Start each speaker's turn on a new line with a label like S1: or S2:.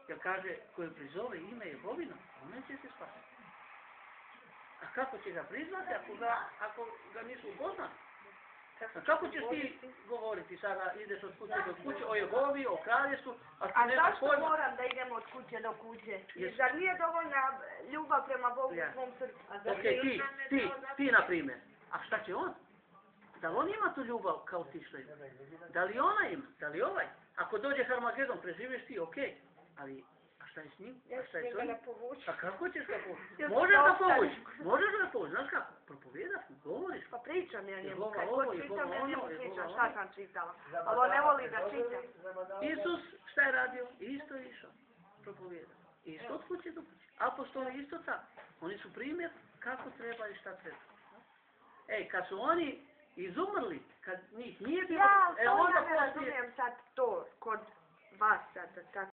S1: Jer kaže, koji prizove ime Jehovino, on će se spasiti. A kako će ga prizvati ako ga nisu upoznali? Kako ćeš ti govoriti sada, ideš od kuće do kuće, o Jehovi, o kraljestvu,
S2: a zašto moram da idem od kuće do kuće? Zar nije dovoljna ljubav prema Bogu u svom srcu?
S1: Ok, ti na primjer. A šta će on? Da li on ima tu ljubav kao ti što ima? Da li ona ima? Da li ovaj? Ako dođe Harmagedon, preživiš ti, ok. Ali, a šta je s njim? A šta je s njim? A kako ćeš ga povući? Možeš ga povući. Možeš ga povući. Znaš kako? Propovijedaš mu, govoriš.
S2: Pa pričam ja njemu.
S1: Jehova
S2: Kad
S1: ovo,
S2: god čitam ja njemu pričam šta sam čitala.
S1: Da.
S2: Ali on ne voli da čitam.
S1: Isus šta je radio? Isto je išao. Propovijedao. Isto od kuće do kuće. Apostoli isto tako. Oni su primjer kako treba i šta treba. Ej, kad su oni izumrli, kad njih nije bilo...
S2: Ja ne razumijem sad to kod vas sad,